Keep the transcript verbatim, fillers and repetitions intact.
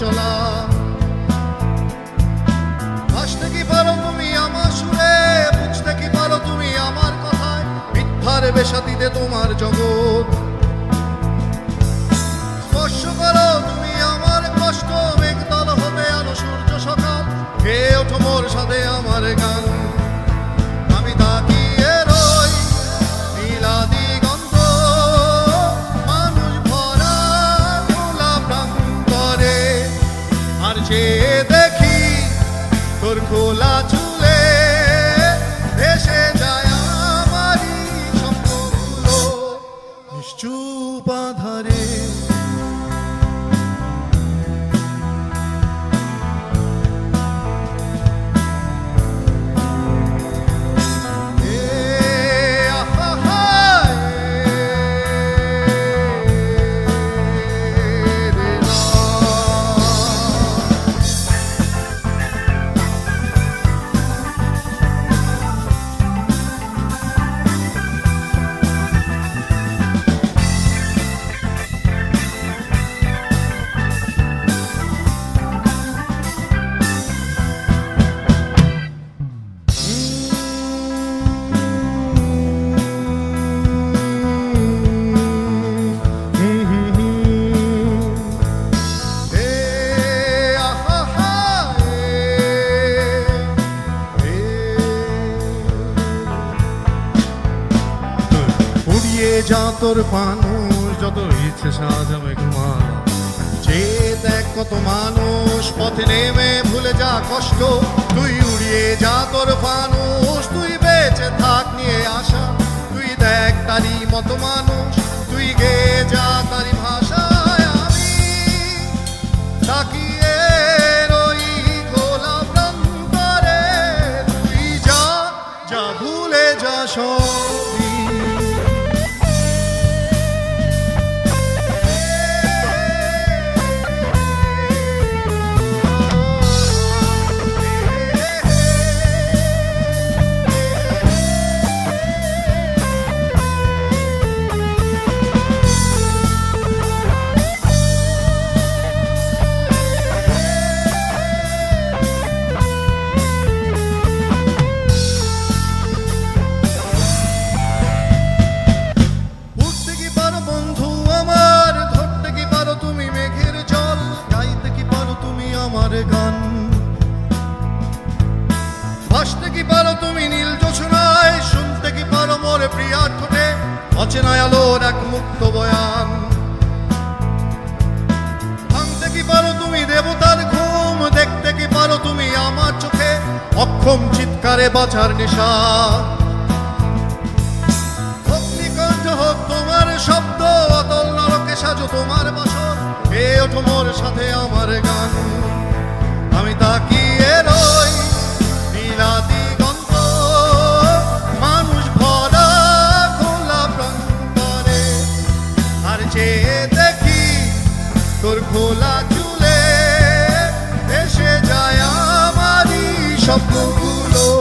চলা। ভাসতে কি পারো তুমি আমার সুরে, বুঝতে কি পারো তুমি আমার কথায়, মিথ্যার বেশাতিতে তোমার জগৎ। স্পর্শ করো তুমি আমার কষ্ট, মেঘদল হতে আলো সূর্য সকাল, গেয়ে ওঠো মোর সাথে আমার গান। আমি তাকিয়ে রই নীলা দিগন্ত, মানুষ ভরা খোলা প্রান্তরে, আর চেয়ে দেখি তোর খোলা চুলে ভেসে যায় আমারই স্বপ্নগুলো নিশ্চুপ আধারে। যা তোর ফানুষ যত ইচ্ছে সাজাবে ঘুমানো, যে দেখ কত মানুষ পথে নেমে ভুলে যা কষ্ট, তুই উড়িয়ে যা তোর ফানুষ, তুই বেঁচে থাক নিয়ে আসা, তুই দেখ তারই মতো মানুষ, তুই গেয়ে যা তারই ভাষায়। আমি তাকিয়ে রই খোলা প্রান্তরে, তুই যা যা ভুলে যা সবই। গান ভাসতে কি পারো তুমি নীল জোছনায়, শুনতে কি পারো মোর প্রিয়ার ঠোঁটে অচেনা আলোর এক মুক্ত বয়ান। ভাঙতে কি পারো তুমি দেবতার ঘুম, দেখতে কি পারো তুমি আমার চোখে অক্ষম চিৎকারে বাঁচার নেশা। অগ্নিকণ্ঠ হোক তোমার শব্দ, অতল নরকে সাজো তোমার বাসর, এ ওঠো মোর সাথে আমার গান। আমি তাকিয়ে রই নীলা দিগন্ত, মানুষ ভরা খোলা প্রান্তরে, আর চেয়ে দেখি তোর খোলা চুলে ভেসে যায় আমারই স্বপ্নগুলো।